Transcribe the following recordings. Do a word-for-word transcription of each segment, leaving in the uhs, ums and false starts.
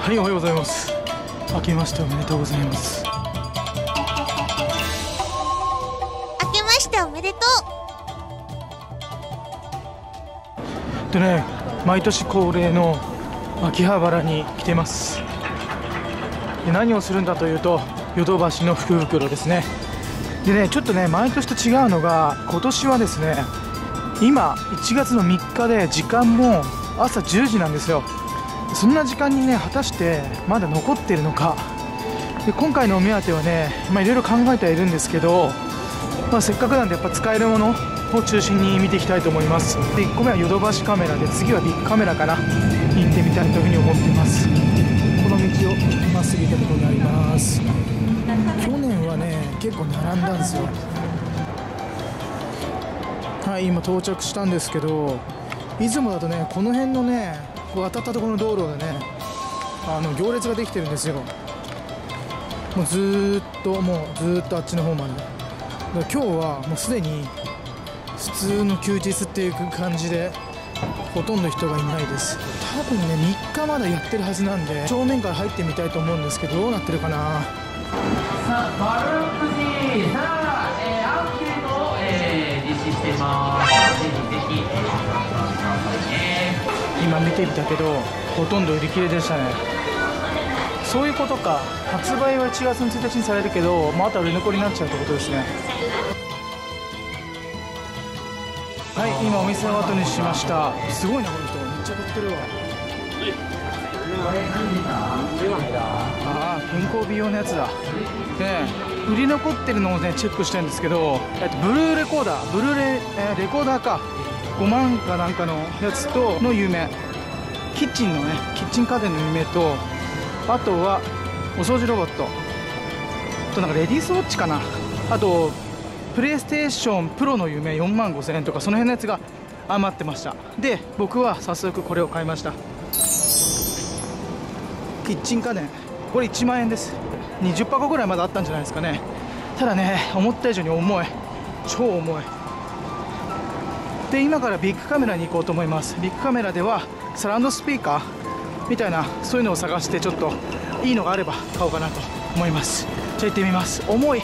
はい、おはようございます。明けましておめでとうございます。 明けましておめでとう。でね、毎年恒例の秋葉原に来てます。で何をするんだというと、ヨドバシの福袋ですね。でね、ちょっとね、毎年と違うのが、今年はですね、今いちがつのみっかで時間も朝じゅうじなんですよ。そんな時間にね、果たしてまだ残っているのか。で今回のお目当てはね、まあ、いろいろ考えてはいるんですけど、まあ、せっかくなんでやっぱ使えるものを中心に見ていきたいと思います。でいっこめはヨドバシカメラで、次はビッグカメラかな、行ってみたいというふうに思っています。この道をまっすぐ行ったところになります。去年はね、結構並んだんですよ。はい、今到着したんですけど、いつもだとね、この辺のね、こう当たったところの道路でね、あの行列ができてるんですよ。もうずーっともうずーっとあっちの方まで。だから今日はもうすでに普通の休日っていう感じで、ほとんど人がいないです。多分ね、みっかまだやってるはずなんで、正面から入ってみたいと思うんですけど、どうなってるかな。 さあ、バルーンくじさあ、えー、アンケートを、えー、実施しています。ぜひぜひ、えー、ご参加くださいね。 今見てみたけど、ほとんど売り切れでしたね。そういうことか。発売はいちがつのついたちにされるけど、また売れ残りになっちゃうってことですね。はい、今お店を後にしました。すごいな、この人めっちゃ買ってるわ。ああ、健康美容のやつだ。ね、売り残ってるのをねチェックしたいんですけど、えっとブルーレコーダー、ブルーレ、えー、レコーダーか、ごまんかなんかのやつとの有名、キッチンのね、キッチン家電の有名と、あとはお掃除ロボットと、なんかレディースウォッチかな、あとプレイステーションプロの有名よんまんごせんえんとか、その辺のやつが余ってました。で僕は早速これを買いました。キッチン家電、これいちまんえんです。にじゅっぱこぐらいまだあったんじゃないですかね。ただね、思った以上に重い、超重い。で今からビッグカメラに行こうと思います。ビッグカメラではサラウンドスピーカーみたいな、そういうのを探して、ちょっといいのがあれば買おうかなと思います。じゃあ行ってみます。重い。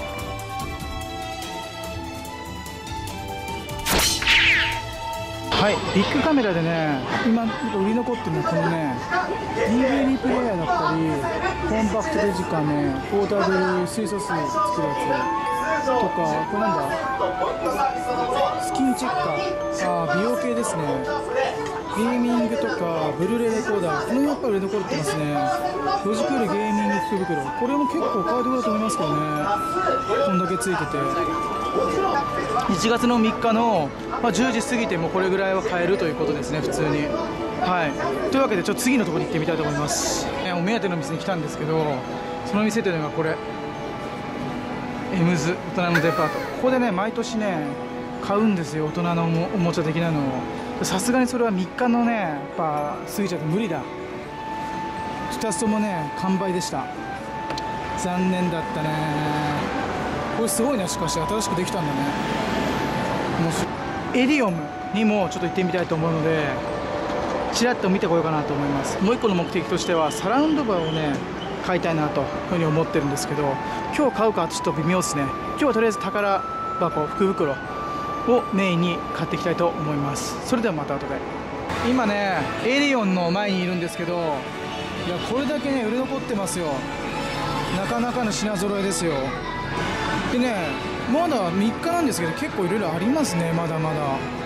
はい、ビッグカメラでね、今売り残ってるのはこのね、 ディーブイディー プレイヤーだったり、コンパクトデジカメ、ポータブル水素水作るやつとか、これなんだ、スキンチェッカー、あ美容系ですね。ゲーミングとかブルーレイレコーダー、この辺やっぱり売れ残ってますね。ロジクールゲーミング福袋、これも結構買い得だと思いますけどね、こんだけついてて。いちがつのみっかの、まあ、じゅうじ過ぎてもこれぐらいは買えるということですね、普通に。はい、というわけでちょっと次のところに行ってみたいと思います。ね、お目当ての店に来たんですけど、その店というのがこれ、エムズ大人のデパート。ここでね、毎年ね買うんですよ、大人のお も, おもちゃ的なのを。さすがにそれはみっかのね、やっぱ過ぎちゃって無理だ。ふたつともね完売でした。残念だったね。これすごいね、しかし新しくできたんだね。面白い。エリオムにもちょっと行ってみたいと思うので、ちらっと見てこようかなと思います。もう一個の目的としては、サラウンドバーをね買いたいなというふうに思ってるんですけど、今日買うかちょっと微妙ですね。今日はとりあえず宝箱、福袋をメインに買っていきたいと思います。それではまた後で。今ねエリオンの前にいるんですけど、いやこれだけね売れ残ってますよ。なかなかの品揃えですよ。でね、まだみっかなんですけど、結構いろいろありますね。まだまだ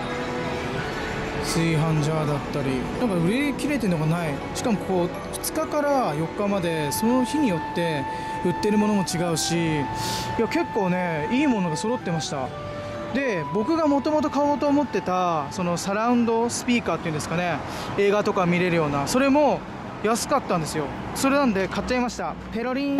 炊飯ジャーだったり、なんか売り切れてるのがない。しかもこうふつかからよっかまで、その日によって売ってるものも違うし、いや結構ねいいものが揃ってました。で僕がもともと買おうと思ってたそのサラウンドスピーカーっていうんですかね、映画とか見れるような、それも安かったんですよ。それなんで買っちゃいました。ペロリン。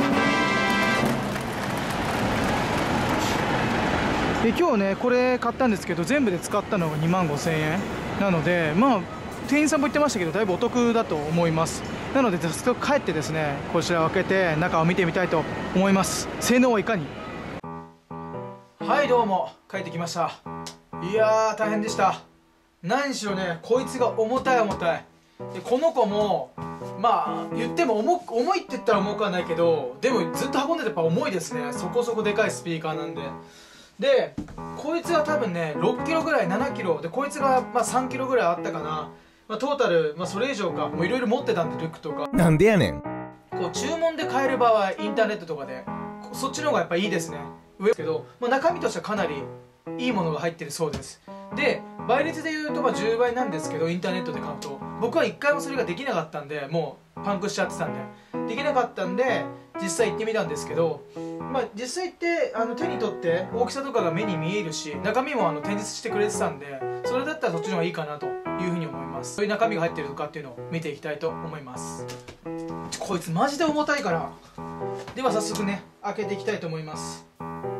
で今日ねこれ買ったんですけど、全部で使ったのがにまんごせんえんなので、まあ店員さんも言ってましたけど、だいぶお得だと思います。なので早速帰ってですね、こちらを開けて中を見てみたいと思います。性能はいかに。はい、どうも帰ってきました。いやー大変でした。何しろね、こいつが重たい重たい。 でこの子もまあ言っても重重いって言ったら重くはないけど、でもずっと運んでてやっぱ重いですね。そこそこでかいスピーカーなんで。でこいつは多分ねろっキロぐらい、ななキロで、こいつがまあさんキロぐらいあったかな。まあ、トータル、まあ、それ以上か、もういろいろ持ってたんで、リュックとか。 なんでやねん。 こう注文で買える場合、インターネットとかでそっちの方がやっぱいいですね。上ですけど、まあ、中身としてはかなりいいものが入ってるそうです。で倍率でいうとまあじゅうばいなんですけど、インターネットで買うと。僕はいっかいもそれができなかったんで、もうパンクしちゃってたんでできなかったんで、実際行ってみたんですけど、まあ実際行ってあの手に取って大きさとかが目に見えるし、中身もあの展示してくれてたんで、それだったらそっちの方がいいかなというふうに思います。どういう中身が入ってるのかっていうのを見ていきたいと思います。こいつマジで重たいから。では早速ね、開けていきたいと思います。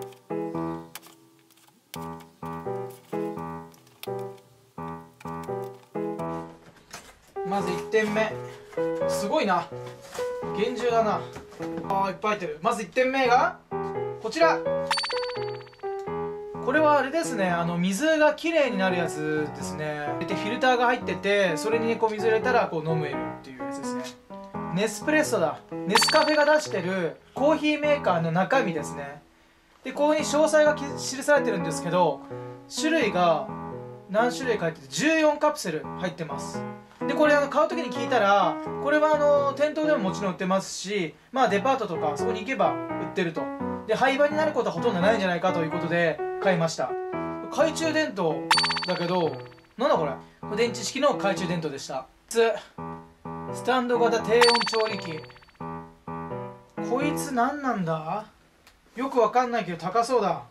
まずいってんめ、すごいな、厳重だな。あーいっぱい入ってる。まずいってんめがこちら。これはあれですね、あの水がきれいになるやつですね。でフィルターが入ってて、それにこう水入れたらこう飲めるっていうやつですね。ネスプレッソだ。ネスカフェが出してるコーヒーメーカーの中身ですね。でここに詳細が記されてるんですけど、種類が何種類か入っててじゅうよんカプセル入ってます。でこれあの買う時に聞いたら、これはあの店頭でももちろん売ってますし、まあデパートとかそこに行けば売ってると。で廃盤になることはほとんどないんじゃないかということで買いました。懐中電灯だけど、なんだこれ、これ電池式の懐中電灯でした。スタンド型低温調理器。こいつ何なんだ、よくわかんないけど高そうだ。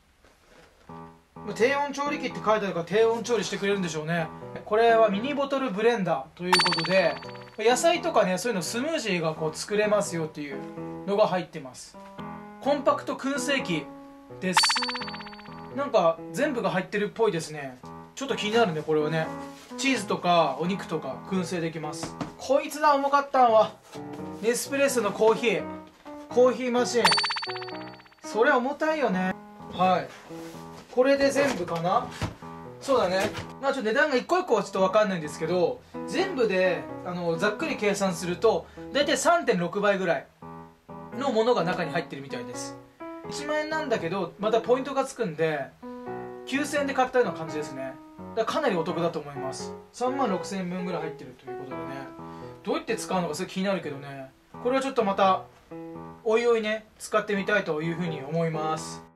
低温調理器って書いてあるから低温調理してくれるんでしょうね。これはミニボトルブレンダーということで、野菜とかね、そういうのスムージーがこう作れますよっていうのが入ってます。コンパクト燻製器です。なんか全部が入ってるっぽいですね。ちょっと気になるねこれはね。チーズとかお肉とか燻製できます。こいつだ、重かったんはネスプレッソのコーヒーコーヒーマシン。それ重たいよね。はい、これで全部かな。そうだね。まあちょっと値段が一個一個はちょっと分かんないんですけど、全部であのざっくり計算すると大体 さんてんろくばいぐらいのものが中に入ってるみたいです。いちまんえんなんだけど、またポイントがつくんできゅうせんえんで買ったような感じですね。だからかなりお得だと思います。さんまんろくせんえんぶんぐらい入ってるということでね、どうやって使うのかそれ気になるけどね、これはちょっとまたおいおいね使ってみたいというふうに思います。